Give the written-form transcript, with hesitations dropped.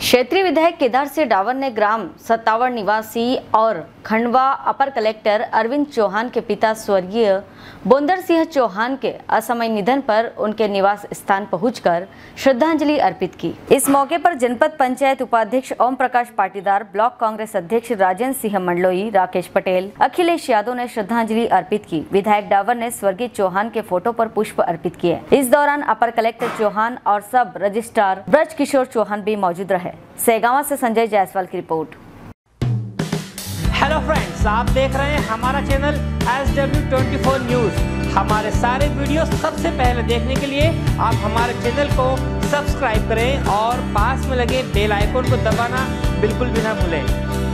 क्षेत्रीय विधायक केदार सिंह डावर ने ग्राम सत्तावर निवासी और खंडवा अपर कलेक्टर अरविंद चौहान के पिता स्वर्गीय बोंदर सिंह चौहान के असामयिक निधन पर उनके निवास स्थान पहुंचकर श्रद्धांजलि अर्पित की। इस मौके पर जनपद पंचायत उपाध्यक्ष ओम प्रकाश पाटीदार, ब्लॉक कांग्रेस अध्यक्ष राजेंद्र सिंह मंडलोई, राकेश पटेल, अखिलेश यादव ने श्रद्धांजलि अर्पित की। विधायक डावर ने स्वर्गीय चौहान के फोटो पर पुष्प अर्पित किए। इस दौरान अपर कलेक्टर चौहान और सब रजिस्ट्रार ब्रज किशोर चौहान भी मौजूद रहे। सेगावा से संजय जायसवाल की रिपोर्ट। हेलो फ्रेंड्स, आप देख रहे हैं हमारा चैनल SW24 न्यूज। हमारे सारे वीडियो सबसे पहले देखने के लिए आप हमारे चैनल को सब्सक्राइब करें और पास में लगे बेल आइकन को दबाना बिल्कुल भी ना भूलें।